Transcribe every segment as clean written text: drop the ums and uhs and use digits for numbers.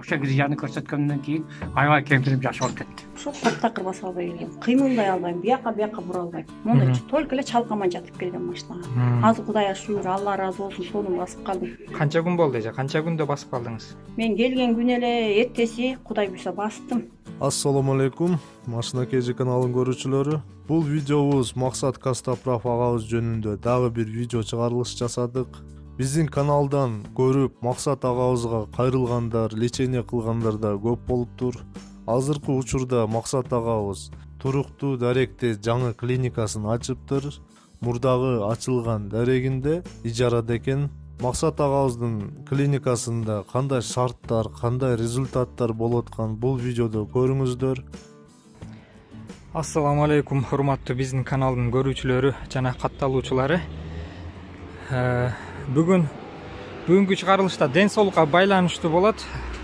ошо грижаны көрсөткөндөн кийин аябай кемтирип жашап кетти. Ошо такыр баса албай келгем. Кыймылдай албайм, бияка бура албайм. Монда только эле чалкаман жатып келген машинага. Азыр Кудайга шүгүр, Алла ыраазы болсун, сону басып калдым. Канча күн болду эже? Канча күндө басып калдыңыз? Мен келген күн эле эртеси Кудай буйрса бастым. Ассаламу алейкум, Машина KG каналынын көрүүчүлөрү. Бул видеобуз Максат Кастапров агабыз жөнүндө дагы бир видео чыгарылыш жасадык. Биздин каналдан көрүп Максат агабызга кайрылгандар, лечение кылгандар да көп болуптур. Азыркы учурда Максат агабыз туруктуу даректе жаңы клиникасын ачыптыр. Мурдагы ачылган дарегинде ижарада экен. Максат агабыздын клиникасында кандай шарттар, кандай результаттар болуп аткан бул видеодо көрүңүздөр. Ассаламу алейкум, урматтуу биздин каналдын көрүүчүлөрү жана катталуучулары. Бүгүнкү чыгарылышта ден соолукка байланыштуу болот.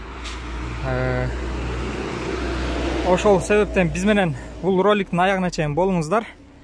Ошол себептен биз менен бул роликтин аягына чейин болуңуздар.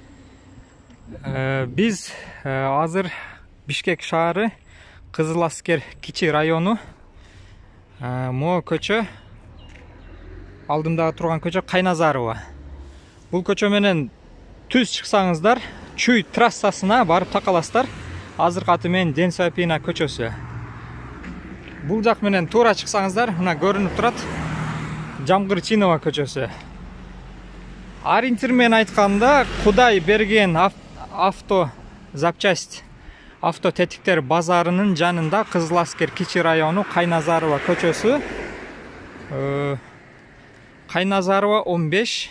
Биз азыр Бишкек шаары, Кызыл Аскер кичи району, могу көчө, алдымдагы турган көчө Кайназарова. Бул көчө менен түз чыксаңыздар, Чүй трассасына барып такаласыздар. Азыркы аты менен Ден Соопина көчөсү. Бул жак менен туура чыксаңыздар, мына көрүнүп турат Жамгыр Чинова көчөсү. Ориентир менен айтканда, Кудай берген авто запчасть, авто тетиктер базарынын жанында Кызыл Аскер кичи району, Кайназарова көчөсү. Кайназарова 15.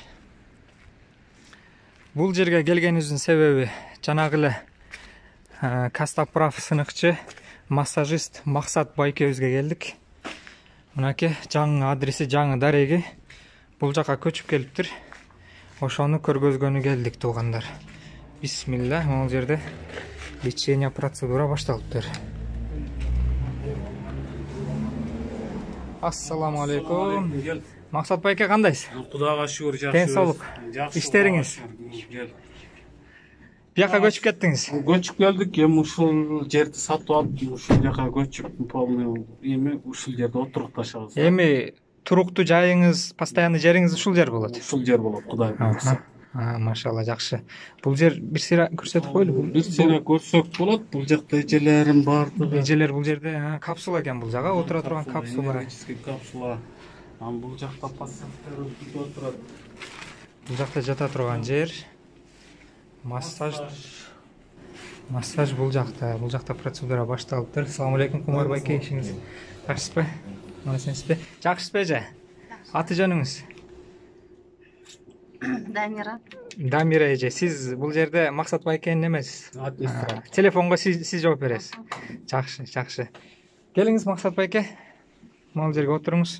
Бул жерге келгенибиздин себеби жанагы эле Кастапров сыныкчы, массажист Максат байкебизге келдик. Мынакей жаңы адреси, жаңы дареги бул жака көчүп келиптир. Ошону көргөзгөнү келдик туугандар. Бисмилла, могул жерде лечение процедура башталыптыр. Ассаламу алейкум. Максат байке кандайсыз? Кудайга шүгүр, жакшы. Ден соолук. Иштериңиз? Бияка көчүп кеттиңиз? Көчүп келдик, эми ушул жерди сатып алып, ушул жака көчүп, полный эми ушул жерде отурукташабыз. Эми туруктуу жайыңыз, постоянный жериңиз ушул жер болот? Ушул жер болот, Кудай буйрса. Машалла, жакшы. Бул жер бир сыйра көрсөтүп койлу. Бир сыйра көрсөк болот. Бул жакта эжелерим бардыгы. Эжелер бул жерде капсула экен, бул жага отура турган капсула. Капсула. Бул жакта пассажирлер отурат. Бул жакта жата турган жер. Массаж бул жакта процедура башталыптыр. Ассаламу алейкум, Кумар байке, ишиңиз жакшысызбы? Мынасыңызбы? Жакшысызбы эже? Аты жөнүңүз? Дамира. Дамира эже, сиз бул жерде Максат байкенин эмесиз? Телефонго сиз жооп бересиз. Жакшы. Келиңиз Максат байке. Могул жерге отуруңуз.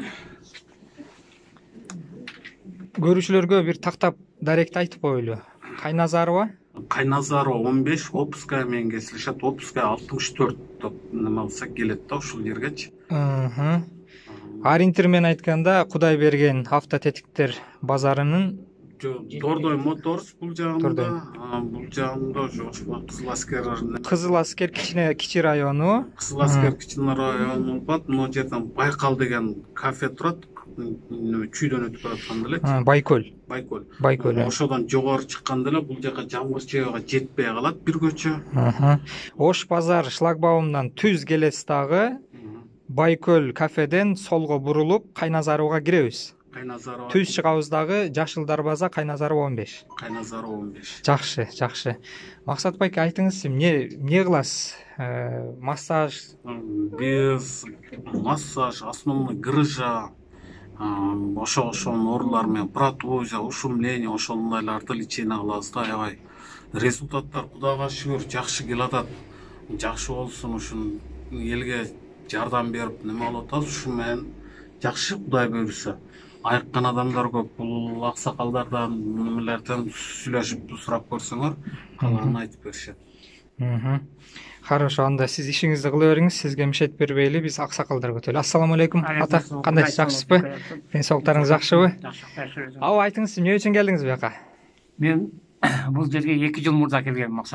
Көрүүчүлөргө бир тактап даректи айтып коелу. Кайназарова 15, Опуская менен кесилишет. Опуская 64 деп неме кылсак келет да ушул жергечи. Ориентир менен айтканда, Кудай берген автотетиктер базарынын Тордой Моторс бул жагында, бул жагында ошо Кызыл Аскер кичи району. Кызыл Аскер кичи району болот. Мына жерден Байкал деген кафе турат. Чүйдөн өтүп баратканда эле. Байкөл. Ошодон жогору чыкканда эле бул жака Жамгыр Чиновага жетпей калат бир көчө. Ош базар шлагбаумдан түз келесиз дагы Байкөл кафеден солго бурулуп Кайназаровага киребиз. Түз чыгабыз дагы Жашыл дарбаза, Кайназарова 15. Жакшы. Максат байке, айтыңыз, эмне кыласыз? Массаж? Биз массаж, основной грыжа, ошонун оорулары менен протрузия, ушумление, ошондайларды лечение кылабыз да. Аябай результаттар Кудайга шүгүр жакшы келатат. Жакшы болсун, ушун элге жардам берип неме болуп атабыз. Ушу менен жакшы, Кудай буйрса. Айыккан адамдар көп. Бул аксакалдардан, немелерден сүйлөшүп сурап көрсөңөр, калганын айтып беришет. Хорошо, анда сиз ишиңизди кыла бериңиз, сизге мишет бербейли, биз аксакалдар көтөлү. Ассаламу алейкум, ата, кандайсыз, жакшысызбы? Ден соолуктарыңыз жакшыбы? Аба, айтыңыз, эмне үчүн келдиңиз буяка? Мен бул жерге 2 жыл мурда келгем Максатка.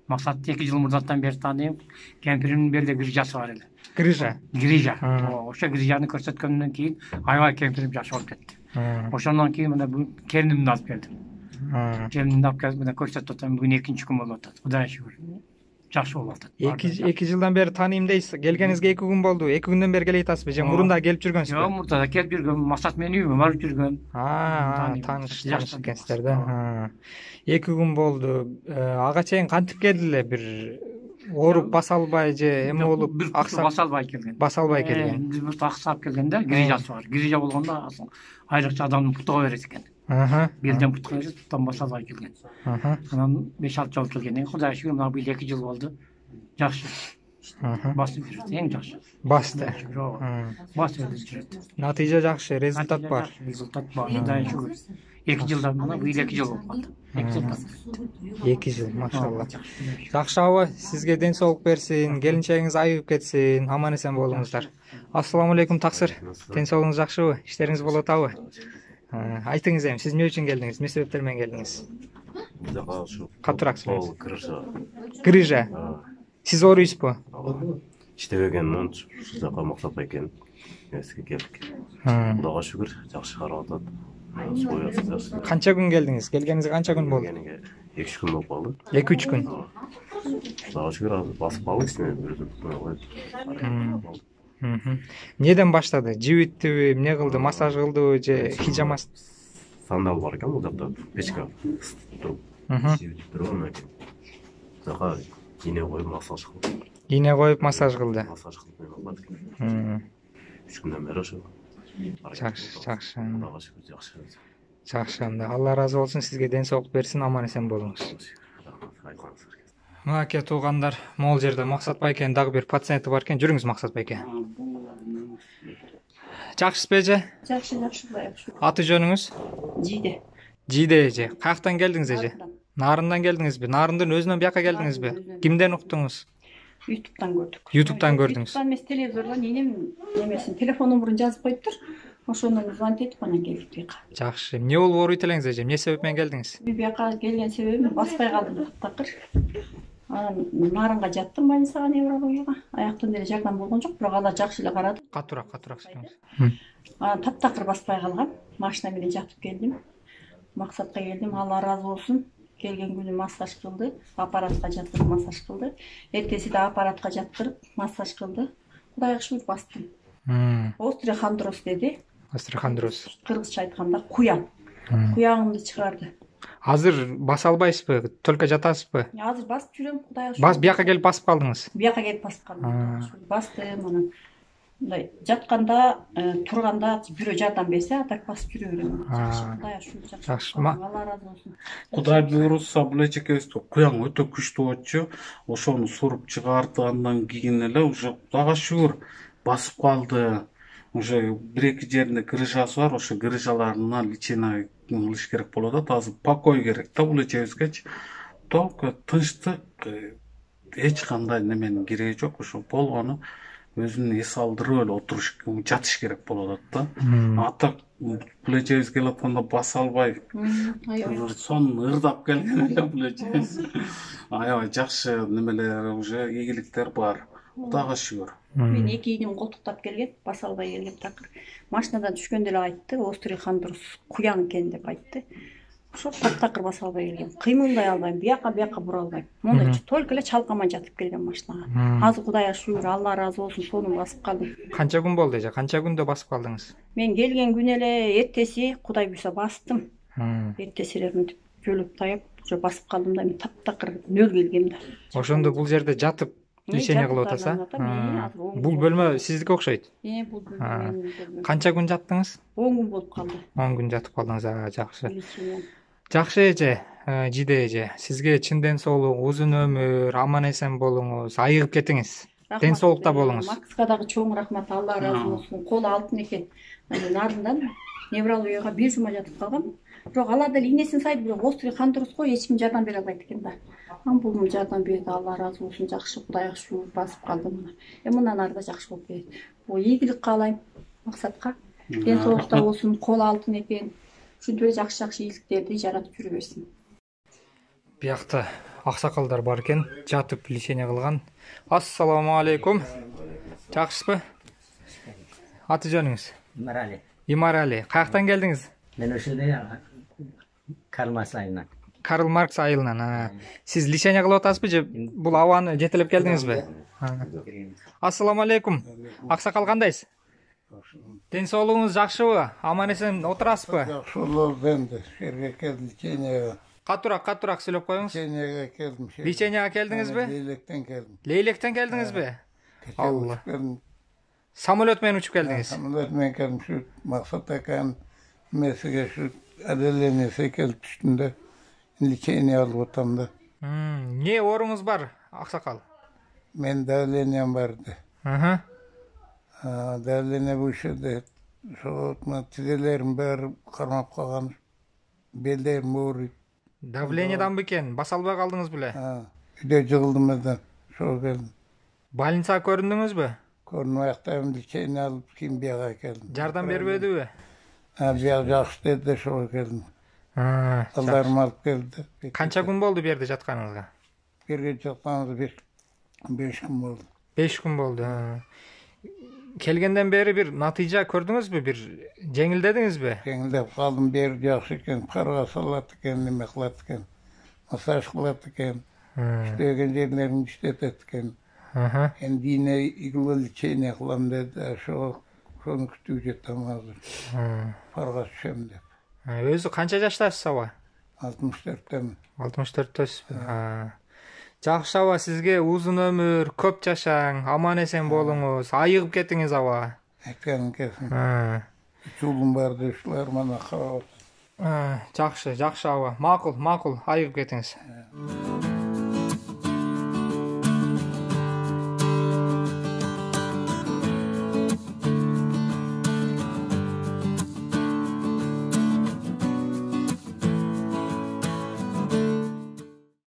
Максатты 2 жыл мурдаттан бери тааныйм. Кемпиримдин берде грижасы бар эле. Грижа. Грижа. Ошо грижаны көрсөткөндөн кийин аябай кемпирим жашап болуп кетти. Ошондон кийин мына бул келинимди алып келдим. Келинимди алып келип мына көрсөтүп атам. Бүгүн 2-нчи күн болуп атат. Кудайга шүгүр. Жакшы болуп атат. 2 жылдан бери тааныйм дейсиз. Келгениңизге 2 күн болду. 2 күндөн бери келе атасызбы? Же мурунда келип жүргөнсүзбү? Жок, мурда да келип жүргөн. Максат менин үйүмө барып жүргөн. Тааныш экенсиздер да. 2 күн болду. Ага чейин кантип келди эле? Бир ооруп баса албай же эме болуп баса албай келген. Баса албай келген. Биз бул аксап келгенде грижасы бар. Грижа болгондо айрыкча адамдын путуга берет экен. Белден путуга берет, путтан баса албай келген. Анан 5-6 жол келген. Кудайга шүгүр, мына бул 2 жыл болду. Жакшы. Басып жүрөт, эң жакшы. Басты. Басып жүрөт. Натыйжа жакшы, результат бар. Результат бар. Кудайга шүгүр. 2 жылдан мына бул 2 жыл болуп калды. 2 жыл, машалла. Жакшы аба, сизге ден соолук берсин, келинчегиңиз айыгып кетсин, аман эсен болуңуздар. Ассаламу алейкум таксыр. Ден соолугуңуз жакшыбы? Иштериңиз болуп атабы? Айтыңыз эми, сиз эмне үчүн келдиңиз? Эмне себептер менен келдиңиз? Катуураак сөйлөңүз. Грижа. Сиз ооруйсузбу? иштебегенмин, ушул жака максат экен. Эске келдик. Кудайга шүгүр, жакшы карап атат. Канча күн келдиңиз? Келгениңизге канча күн болду? 2 күн болуп калды. 2-3 күн. Кудайга шүгүр, басып калдык сине. Эмнеден баштады? Жибиттиби, эмне кылды? Массаж кылдыбы же хижамас? Сандал бар экен бул жакта, печка туруп. Жибитип туруп, анан жака ийне коюп массаж кылды. Ийне коюп массаж кылды. Массаж кылып 3 күндөн бери ошо. Жакшы. Кудайга шүгүр, жакшы. Жакшы анда. Алла разы болсун, сизге ден соолук берсин, аман эсен болуңуз. Мынакей туугандар, могул жерде Максат байкенин дагы бир пациенти бар экен. Жүрүңүз Максат байке. Жакшысызбы эже? Жакшы. Аты жөнүңүз? Жиде. Жиде эже. Каяктан келдиңиз эже? Нарындан келдиңизби? Нарындын өзүнөн бияка келдиңизби? Кимден уктуңуз? YouTube'dan gördük. YouTube'dan gördünüz. YouTube'dan mes televizordan inem nemесин, телефон номерин жазып коюптур. Ошондон звонить этип анан келдик бияка. Жакшы. Эмне болуп ооруйт элеңиз эже? Эмне себеп менен келдиңиз? Бияка келген себебим баспай калдым такыр. Анан нарынга жаттым больницага, неврологияга. Аяктан деле жардам болгон жок, бирок алар жакшы эле карады. Катуураак сөйлөңүз. Анан таптакыр баспай калгам. Машина менен жатып келдим. Максатка келдим, Алла разы болсун. Келген күнү массаж кылды, аппаратка жаткырып массаж кылды. Эртеси да аппаратка жаткырып массаж кылды. Кудайга шүгүр бастым. Остеохондроз деди. Остеохондроз. Кыргызча айтканда куян. Куягымды чыгарды. Азыр баса албайсызбы? Только жатасызбы? Азыр басып жүрөм, Кудайга шүгүр. Бас бияка келип басып калдыңыз. Бияка келип басып калдым. Бастым, анан мындай жатканда, турганда бирөө жардам берсе, а так басып жүрө берем. Жакшы, Кудайга шүгүр, жакшы. Алла разы болсун. Кудай буйруса бул эжекебиз куяң өтө күчтүү болчу. Ошону суруп чыгарды, андан кийин эле уже Кудайга шүгүр басып калды. Уже 1-2 жеринде грыжасы бар, ошо грыжаларына лечение кылыш керек болот да, азыр покой керек да бул эжебизгечи. Только тынчтык, эч кандай неменин кереги жок, ошо болгону өзүн эс алдырып эле отуруш, жатыш керек болот да. Ата бул эжебиз келип атканда баса албай, сонун ырдап келген эле бул эжебиз. Аябай жакшы немелер, уже ийгиликтер бар. Кудайга шүгүр. Мен 2 ийним колтуктап келген, баса албай келген такыр. Машинадан түшкөндө эле айтты, остеохондроз куян экен деп айтты. Ошо таптакыр баса албай келген. Кыймылдай албайм, бияка бура албайм. Монда только эле чалкаман жатып келген машинага. Азыр Кудайга шүгүр, Алла разы болсун, сонун басып калдым. Канча күн болду эже? Канча күндө басып калдыңыз? Мен келген күнү эле эртеси Кудай буйса бастым. Эртеси эле мынтип жөлөп таяп, уже басып калдым да, мен таптакыр нөл келгем да. Ошондо бул жерде жатып лечение кылып атасыз, бул бөлмө сиздике окшойт. Бул бөлмө. Канча күн жаттыңыз? 10 күн болуп калды. 10 күн жатып калдыңыз, жакшы. Жакшы эже, Жиде эже, сизге чын ден соолук, узун өмүр, аман эсен болуңуз, айыгып кетиңиз. Ден соолукта болуңуз. Максатка дагы чоң рахмат, Алла разы болсун. Колу алтын экен. Нарындан неврологияга 1 жума жатып калгам. Бирок алар деле ийнесин сайды, бирок остеохондрозго эч ким жардам бере албайт экен да. Бул жардам берди, Алла разы болсун, жакшы, Кудайга шүгүр, басып калдым. Мындан ары да жакшы болуп кетет. Бул ийгилик каалайм Максатка. Ден соолукта болсун, колу алтын экен. Ушинтип эле жакшы ийгиликтерди жаратып жүрө берсин. Биякта аксакалдар бар экен, жатып лечение кылган. Ассаламу алейкум. Жакшысызбы? Аты жөнүңүз? Имарали. Имарали. Каяктан келдиңиз? Мен ошоде Карл Маркс айылынан. Карл Маркс айылынан. Сиз лечение кылып атасызбы же бул абаны жетелеп келдиңизби? Ассаламу алейкум. Аксакал кандайсыз? Ден соолугуңуз жакшыбы? Аман эсен отурасызбы? Жакшы болду энди. Жерге келдим, лечениеге. Катуураак сөйлөп коюңуз. Лечениеге келдим. Лечениеге келдиңизби? Лейлектен келдим. Лейлектен келдиңизби? Алла. Келдим. Самолет менен учуп келдиңиз. Самолет менен келдим. Şu Максат аканын месиге şu отделениеге келип түштүм да. Лечение алып атам да. Не ооруңуз бар, аксакал? Мен давлением барды. Давление bu işede şu tizelerim bari karmap kalgan. Bellerim ağrıyor. Давлениедан бекен, баса албай калдыңыз беле? Үйдө жығылдым эден. Шо келдим. Больницага көрүндүңүзбү? Көрүнүп аяктабым, лечение алып кийин бияга келдим. Жардам бербедиби? Бияк жакшы деди, шо келдим. Балдарым алып келди. Канча күн болду бу жерде жатканыңызга? Берге жатканыбыз 5 күн болду. 5 күн болду. Келгенден бери бир натыйжа көрдүңүзбү? Бир жеңилдедиңизби? Жеңилдеп калдым, бери жакшы экен, парга салат экен, неме кылат экен. Массаж кылат экен. İştegen жерлерин иштетет экен. Энди ине игиле лечение кылам деди, ошого шону күтүп жатам азыр. Парга түшөм деп. Өзү канча жаштасыз аба? 64-төмүн. 64-төсүзбү? Жакшы аба, сизге узун өмүр, көп жашаң, аман эсен болуңуз, айыгып кетиңиз аба. Айтканым келсин. 3 уулум бар ушулар мана карап атат. Жакшы аба. Макул, айыгып кетиңиз.